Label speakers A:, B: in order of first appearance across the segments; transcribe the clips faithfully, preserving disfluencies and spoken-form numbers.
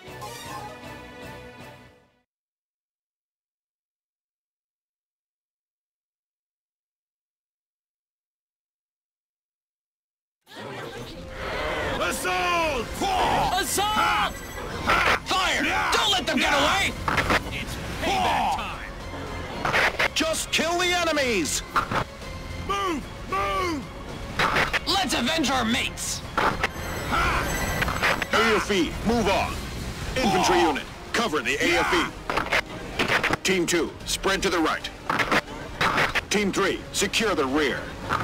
A: Assault!
B: Assault! Fire! Don't let them get away!
A: It's payback time!
B: Just kill the enemies!
A: Move! Move!
B: Let's avenge our mates!
C: A F E, move on. Infantry unit, cover the A F E. Team two, spread to the right. Team three, secure the rear.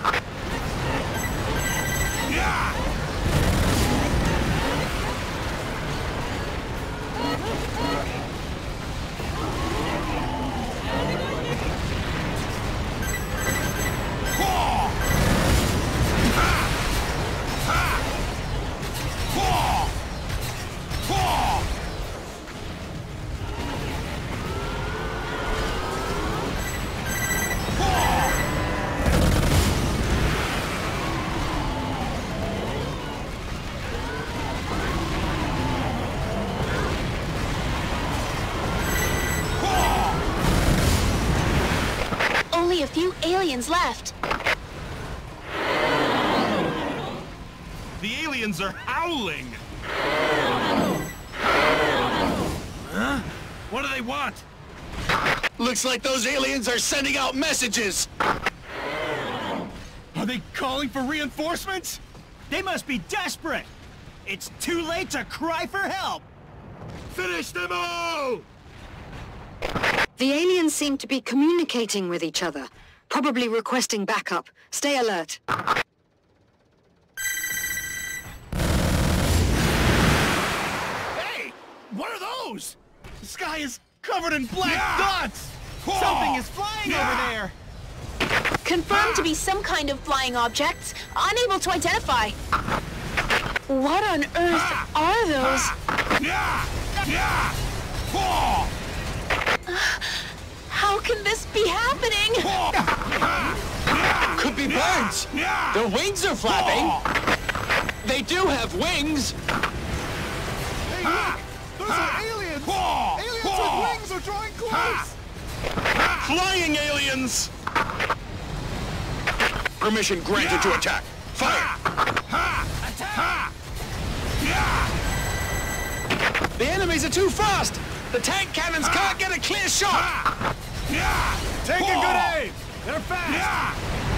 D: Only a few aliens left.
A: The aliens are howling! Huh? What do they want?
B: Looks like those aliens are sending out messages!
A: Are they calling for reinforcements?
E: They must be desperate! It's too late to cry for help!
A: Finish them all!
F: The aliens seem to be communicating with each other, probably requesting backup. Stay alert.
A: Hey! What are those? The sky is covered in black
E: Yeah!
A: dots!
E: Something is flying over there!
D: Confirmed to be some kind of flying objects, unable to identify. What on earth are those? How can this be happening?
B: Could be birds! Their wings are flapping! They do have wings!
E: Hey, look! Those are aliens! Aliens with wings are drawing close!
C: Flying aliens! Permission granted to attack. Fire!
B: Attack! The enemies are too fast! The tank cannons can't get a clear shot!
E: Take a good aim! They're fast!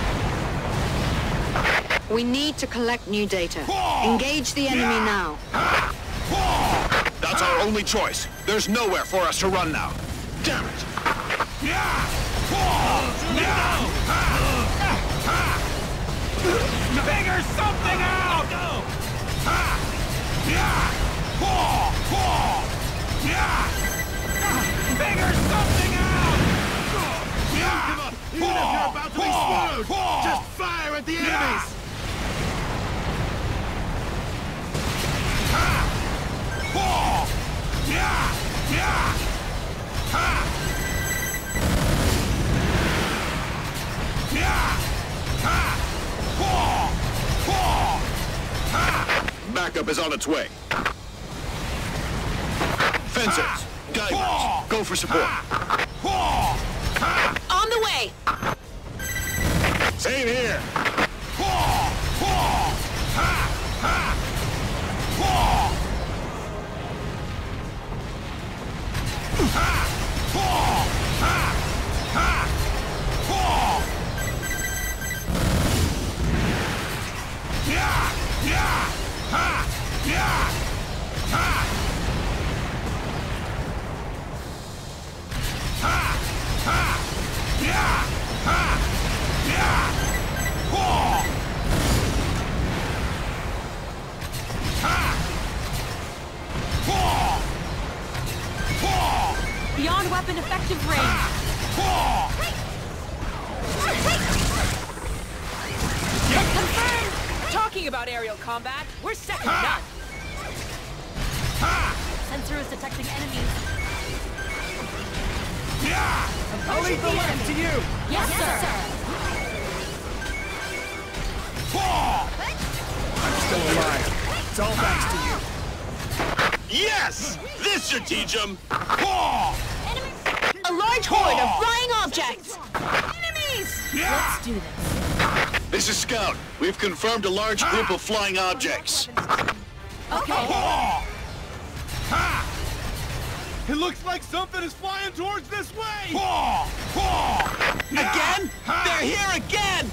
F: We need to collect new data. Engage the enemy now.
C: That's our only choice. There's nowhere for us to run now. Damn it!
A: Figure something out! Figure something out! Don't give up, even if you're about to be swallowed! Just fire at the enemies!
C: Backup is on its way. Fencers, divers, go for support.
D: On the way!
C: Same here.
D: Beyond weapon effective range. Confirmed! Talking about aerial combat, we're second to none. Sensor is detecting enemies.
E: I'll leave the left to you!
D: Yes, sir!
E: I'm still alive. It's all thanks to you.
C: Yes! This should teach them!
D: A large horde of flying objects! Enemies! Let's do this.
C: This is Scout. We've confirmed a large group of flying objects.
D: Okay.
E: It looks like something is flying towards this way!
B: Again? They're here again!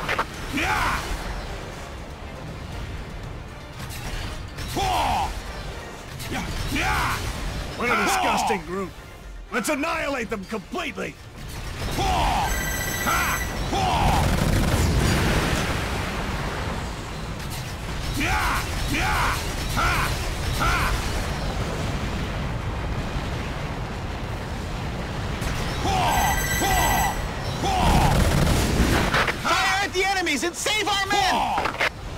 A: What a disgusting group. Let's annihilate them completely.
B: Fire at the enemies and save our men!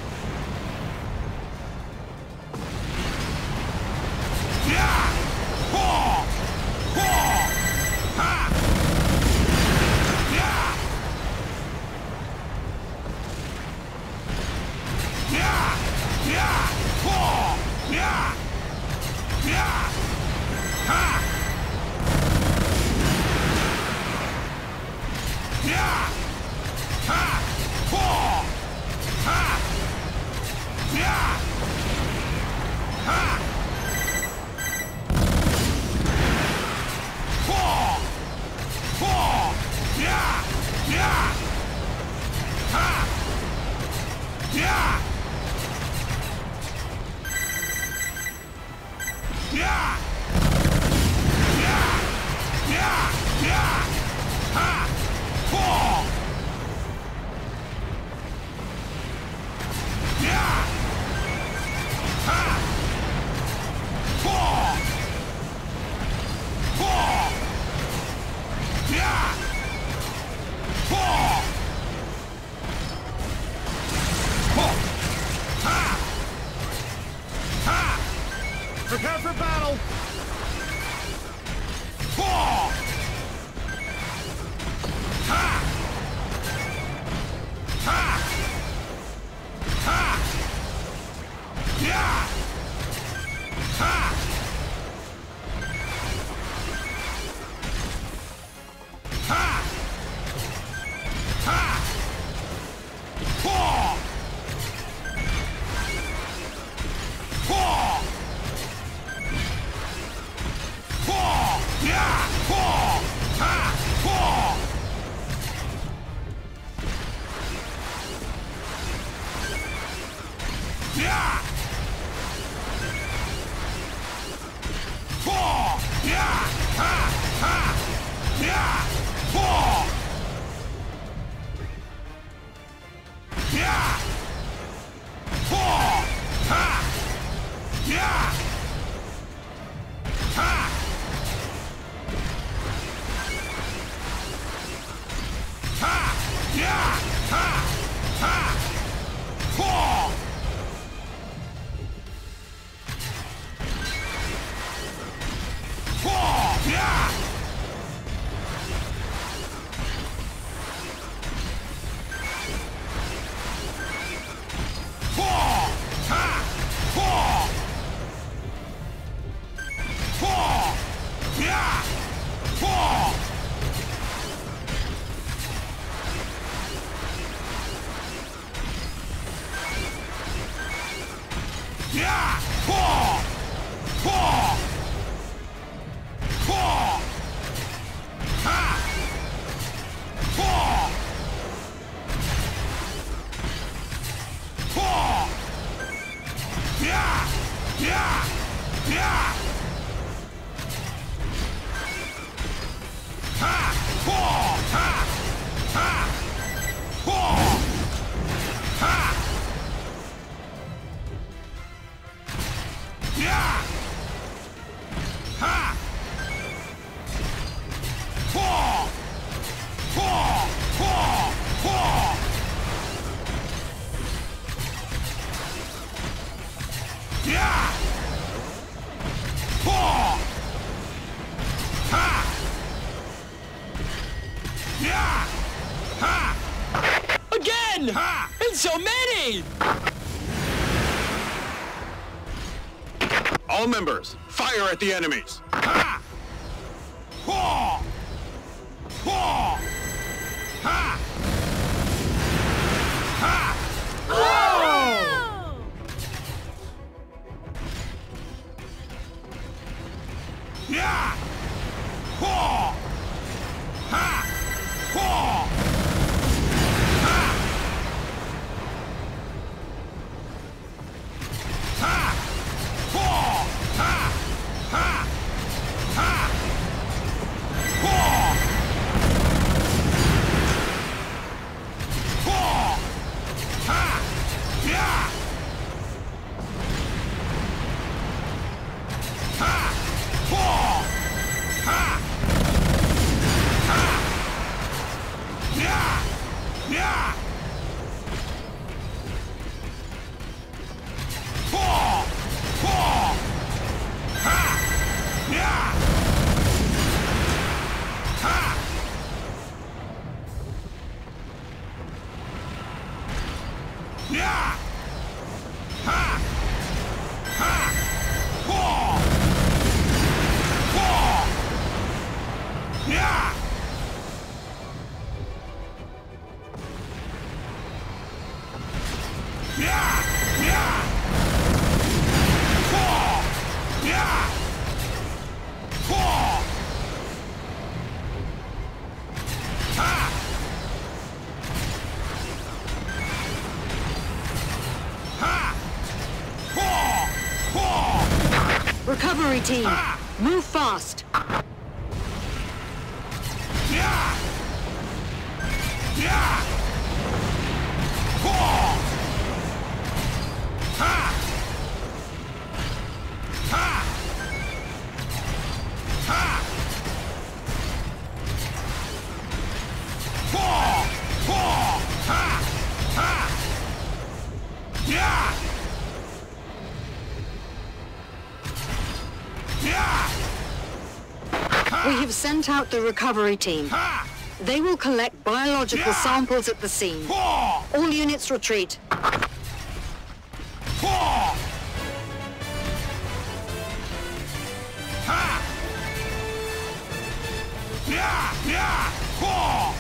A: Prepare for battle.
B: Again! And so many!
C: All All members, fire at the enemies.
A: Ha! Whoa! Whoa! Ha! Ha! Yeah! Whoa! Ha! Whoa! Ha! Ha! Whoa! Ha! Ha! Ha! Whoa! Whoa! Ha! Yeah! Ha! Whoa! Ha! Ha! Yeah! Yeah! Whoa! Whoa! Ha! Yeah! Ha! Yeah! Ha! Ha! Whoa! Whoa! Yeah! Yeah! Yeah! Whoa! Yeah! Whoa! Ha! Ha! Whoa! Whoa!
F: Recovery team,
A: Ah!
F: move fast.
A: Yeah! Yeah! Whoa! Ha! Ha! Ha! Whoa! Whoa! Ha! Ha! Yeah! Yeah!
F: We have sent out the recovery team.
A: Ha!
F: They will collect biological
A: Yeah!
F: samples at the scene.
A: Whoa!
F: All units retreat.
A: Whoa! Ha! Yeah! Yeah! Whoa!